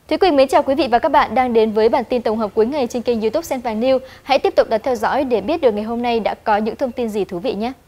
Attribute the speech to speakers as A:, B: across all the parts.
A: Thúy Quỳnh mến chào quý vị và các bạn đang đến với bản tin tổng hợp cuối ngày trên kênh YouTube Sen Vàng News. Hãy tiếp tục theo dõi để biết được ngày hôm nay đã có những thông tin gì thú vị nhé.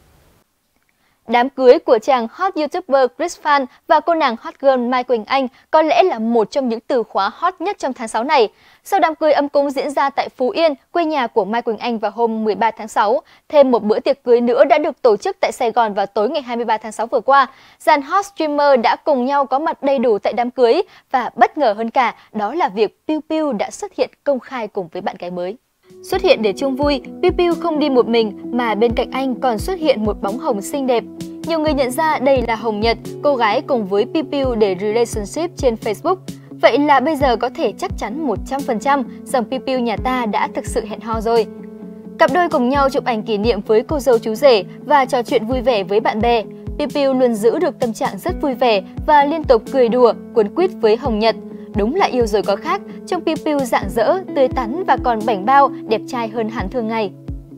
A: Đám cưới của chàng hot YouTuber Chris Fan và cô nàng hot girl Mai Quỳnh Anh có lẽ là một trong những từ khóa hot nhất trong tháng 6 này. Sau đám cưới ấm cúng diễn ra tại Phú Yên, quê nhà của Mai Quỳnh Anh vào hôm 13 tháng 6, thêm một bữa tiệc cưới nữa đã được tổ chức tại Sài Gòn vào tối ngày 23 tháng 6 vừa qua. Dàn hot streamer đã cùng nhau có mặt đầy đủ tại đám cưới và bất ngờ hơn cả đó là việc Piu Piu đã xuất hiện công khai cùng với bạn gái mới. Xuất hiện để chung vui, Piu Piu không đi một mình mà bên cạnh anh còn xuất hiện một bóng hồng xinh đẹp. Nhiều người nhận ra đây là Hồng Nhật, cô gái cùng với Piu Piu để relationship trên Facebook. Vậy là bây giờ có thể chắc chắn 100% rằng Piu Piu nhà ta đã thực sự hẹn hò rồi. Cặp đôi cùng nhau chụp ảnh kỷ niệm với cô dâu chú rể và trò chuyện vui vẻ với bạn bè. Piu Piu luôn giữ được tâm trạng rất vui vẻ và liên tục cười đùa, cuốn quýt với Hồng Nhật. Đúng là yêu rồi có khác, trông Piu Piu rạng rỡ, tươi tắn và còn bảnh bao, đẹp trai hơn hẳn thường ngày.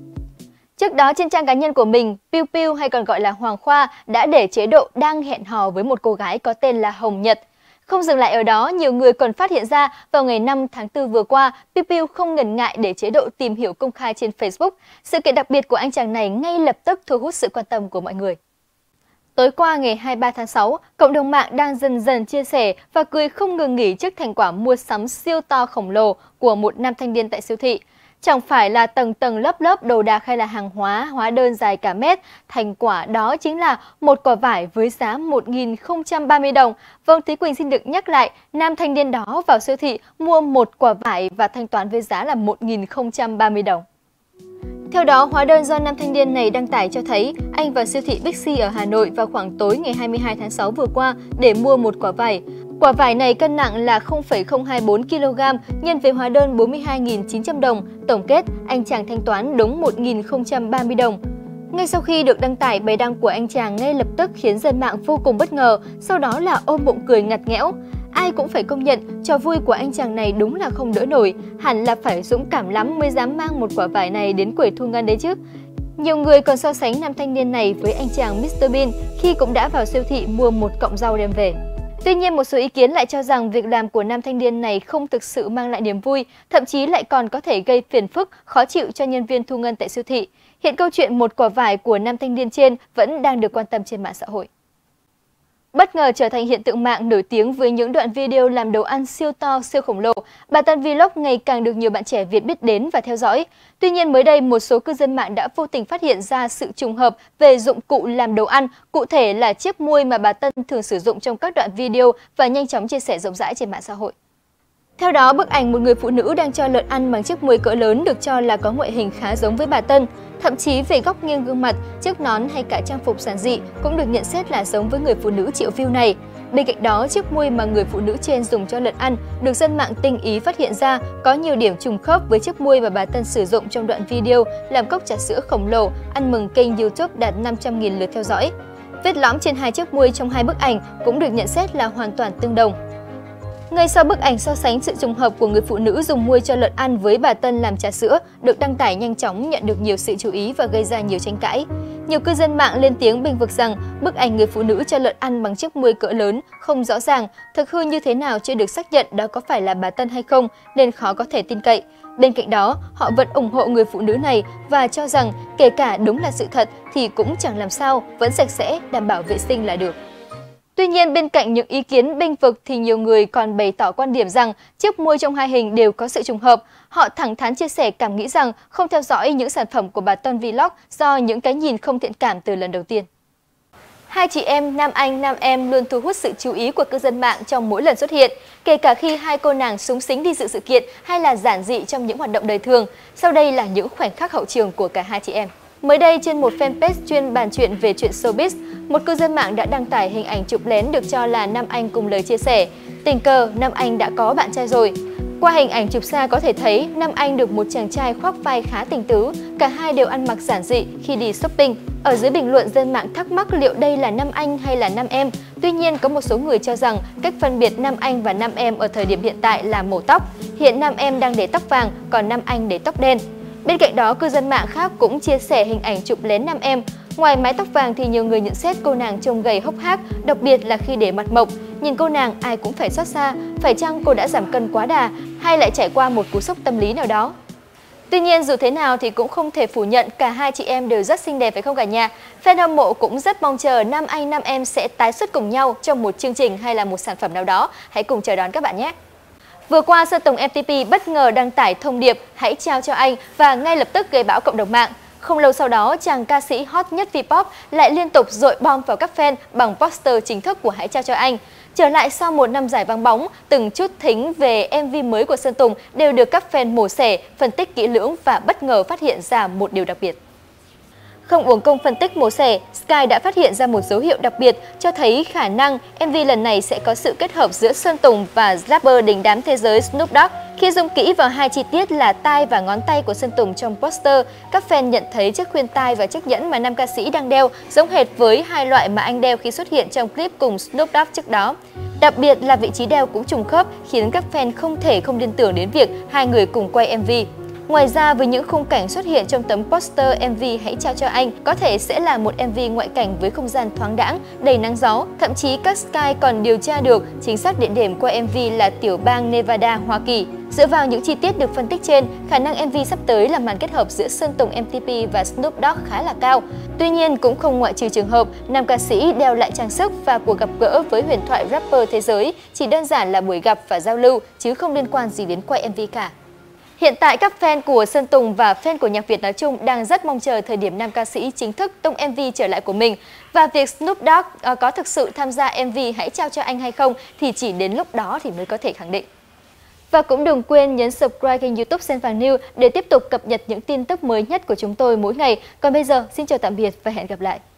A: Trước đó trên trang cá nhân của mình, Piu Piu hay còn gọi là Hoàng Khoa đã để chế độ đang hẹn hò với một cô gái có tên là Hồng Nhật. Không dừng lại ở đó, nhiều người còn phát hiện ra vào ngày 5 tháng 4 vừa qua, Piu Piu không ngần ngại để chế độ tìm hiểu công khai trên Facebook. Sự kiện đặc biệt của anh chàng này ngay lập tức thu hút sự quan tâm của mọi người. Tối qua ngày 23 tháng 6, cộng đồng mạng đang dần dần chia sẻ và cười không ngừng nghỉ trước thành quả mua sắm siêu to khổng lồ của một nam thanh niên tại siêu thị. Chẳng phải là tầng tầng lớp lớp đồ đạc hay là hàng hóa đơn dài cả mét, thành quả đó chính là một quả vải với giá 1.030 đồng. Vâng, Thúy Quỳnh xin được nhắc lại, nam thanh niên đó vào siêu thị mua một quả vải và thanh toán với giá là 1.030 đồng. Theo đó, hóa đơn do nam thanh niên này đăng tải cho thấy anh vào siêu thị Bixi ở Hà Nội vào khoảng tối ngày 22 tháng 6 vừa qua để mua một quả vải. Quả vải này cân nặng là 0,024 kg nhân với hóa đơn 42.900 đồng. Tổng kết, anh chàng thanh toán đúng 1.030 đồng. Ngay sau khi được đăng tải, bài đăng của anh chàng ngay lập tức khiến dân mạng vô cùng bất ngờ, sau đó là ôm bụng cười ngặt nghẽo. Ai cũng phải công nhận, trò vui của anh chàng này đúng là không đỡ nổi, hẳn là phải dũng cảm lắm mới dám mang một quả vải này đến quầy thu ngân đấy chứ. Nhiều người còn so sánh nam thanh niên này với anh chàng Mr Bean khi cũng đã vào siêu thị mua một cọng rau đem về. Tuy nhiên, một số ý kiến lại cho rằng việc làm của nam thanh niên này không thực sự mang lại niềm vui, thậm chí lại còn có thể gây phiền phức, khó chịu cho nhân viên thu ngân tại siêu thị. Hiện câu chuyện một quả vải của nam thanh niên trên vẫn đang được quan tâm trên mạng xã hội. Bất ngờ trở thành hiện tượng mạng nổi tiếng với những đoạn video làm đồ ăn siêu to, siêu khổng lồ, bà Tân Vlog ngày càng được nhiều bạn trẻ Việt biết đến và theo dõi. Tuy nhiên mới đây, một số cư dân mạng đã vô tình phát hiện ra sự trùng hợp về dụng cụ làm đồ ăn, cụ thể là chiếc muôi mà bà Tân thường sử dụng trong các đoạn video và nhanh chóng chia sẻ rộng rãi trên mạng xã hội. Theo đó, bức ảnh một người phụ nữ đang cho lợn ăn bằng chiếc muôi cỡ lớn được cho là có ngoại hình khá giống với bà Tân. Thậm chí về góc nghiêng gương mặt, chiếc nón hay cả trang phục giản dị cũng được nhận xét là giống với người phụ nữ triệu view này. Bên cạnh đó, chiếc muôi mà người phụ nữ trên dùng cho lợn ăn được dân mạng tinh ý phát hiện ra có nhiều điểm trùng khớp với chiếc muôi mà bà Tân sử dụng trong đoạn video làm cốc trà sữa khổng lồ ăn mừng kênh YouTube đạt 500.000 lượt theo dõi. Vết lõm trên hai chiếc muôi trong hai bức ảnh cũng được nhận xét là hoàn toàn tương đồng. Ngay sau bức ảnh so sánh sự trùng hợp của người phụ nữ dùng muôi cho lợn ăn với bà Tân làm trà sữa được đăng tải nhanh chóng nhận được nhiều sự chú ý và gây ra nhiều tranh cãi. Nhiều cư dân mạng lên tiếng bênh vực rằng bức ảnh người phụ nữ cho lợn ăn bằng chiếc muôi cỡ lớn không rõ ràng, thực hư như thế nào chưa được xác nhận đó có phải là bà Tân hay không nên khó có thể tin cậy. Bên cạnh đó, họ vẫn ủng hộ người phụ nữ này và cho rằng kể cả đúng là sự thật thì cũng chẳng làm sao, vẫn sạch sẽ, đảm bảo vệ sinh là được. Tuy nhiên, bên cạnh những ý kiến bênh vực thì nhiều người còn bày tỏ quan điểm rằng chiếc muôi trong hai hình đều có sự trùng hợp. Họ thẳng thắn chia sẻ cảm nghĩ rằng không theo dõi những sản phẩm của bà Tân Vlog do những cái nhìn không thiện cảm từ lần đầu tiên. Hai chị em Nam Anh, Nam Em luôn thu hút sự chú ý của cư dân mạng trong mỗi lần xuất hiện, kể cả khi hai cô nàng xúng xính đi dự sự kiện hay là giản dị trong những hoạt động đời thường. Sau đây là những khoảnh khắc hậu trường của cả hai chị em. Mới đây, trên một fanpage chuyên bàn chuyện về chuyện showbiz, một cư dân mạng đã đăng tải hình ảnh chụp lén được cho là Nam Anh cùng lời chia sẻ. Tình cờ, Nam Anh đã có bạn trai rồi. Qua hình ảnh chụp xa có thể thấy Nam Anh được một chàng trai khoác vai khá tình tứ, cả hai đều ăn mặc giản dị khi đi shopping. Ở dưới bình luận, dân mạng thắc mắc liệu đây là Nam Anh hay là Nam Em. Tuy nhiên, có một số người cho rằng cách phân biệt Nam Anh và Nam Em ở thời điểm hiện tại là màu tóc. Hiện Nam Em đang để tóc vàng, còn Nam Anh để tóc đen. Bên cạnh đó, cư dân mạng khác cũng chia sẻ hình ảnh chụp lén Nam Em. Ngoài mái tóc vàng thì nhiều người nhận xét cô nàng trông gầy hốc hác, đặc biệt là khi để mặt mộc. Nhìn cô nàng ai cũng phải xót xa, phải chăng cô đã giảm cân quá đà hay lại trải qua một cú sốc tâm lý nào đó? Tuy nhiên dù thế nào thì cũng không thể phủ nhận cả hai chị em đều rất xinh đẹp phải không cả nhà? Fan hâm mộ cũng rất mong chờ nam anh nam em sẽ tái xuất cùng nhau trong một chương trình hay là một sản phẩm nào đó. Hãy cùng chờ đón các bạn nhé! Vừa qua, Sơn Tùng MTP bất ngờ đăng tải thông điệp "Hãy trao cho anh" và ngay lập tức gây bão cộng đồng mạng. Không lâu sau đó, chàng ca sĩ hot nhất Vpop lại liên tục dội bom vào các fan bằng poster chính thức của "Hãy trao cho anh". Trở lại sau một năm dài vắng bóng, từng chút thính về MV mới của Sơn Tùng đều được các fan mổ xẻ, phân tích kỹ lưỡng và bất ngờ phát hiện ra một điều đặc biệt. Không uổng công phân tích mổ xẻ, Sky đã phát hiện ra một dấu hiệu đặc biệt cho thấy khả năng MV lần này sẽ có sự kết hợp giữa Sơn Tùng và rapper đình đám thế giới Snoop Dogg. Khi zoom kỹ vào hai chi tiết là tai và ngón tay của Sơn Tùng trong poster, các fan nhận thấy chiếc khuyên tai và chiếc nhẫn mà nam ca sĩ đang đeo giống hệt với hai loại mà anh đeo khi xuất hiện trong clip cùng Snoop Dogg trước đó. Đặc biệt là vị trí đeo cũng trùng khớp khiến các fan không thể không liên tưởng đến việc hai người cùng quay MV. Ngoài ra, với những khung cảnh xuất hiện trong tấm poster MV "Hãy trao cho anh" có thể sẽ là một MV ngoại cảnh với không gian thoáng đãng, đầy nắng gió. Thậm chí các Sky còn điều tra được chính xác địa điểm quay MV là tiểu bang Nevada, Hoa Kỳ. Dựa vào những chi tiết được phân tích trên, khả năng MV sắp tới là màn kết hợp giữa Sơn Tùng MTP và Snoop Dogg khá là cao. Tuy nhiên, cũng không ngoại trừ trường hợp nam ca sĩ đeo lại trang sức và cuộc gặp gỡ với huyền thoại rapper thế giới chỉ đơn giản là buổi gặp và giao lưu chứ không liên quan gì đến quay MV cả. Hiện tại, các fan của Sơn Tùng và fan của nhạc Việt nói chung đang rất mong chờ thời điểm nam ca sĩ chính thức tung MV trở lại của mình. Và việc Snoop Dogg có thực sự tham gia MV "Hãy trao cho anh" hay không thì chỉ đến lúc đó thì mới có thể khẳng định. Và cũng đừng quên nhấn subscribe kênh YouTube Sen Vàng News để tiếp tục cập nhật những tin tức mới nhất của chúng tôi mỗi ngày. Còn bây giờ, xin chào tạm biệt và hẹn gặp lại!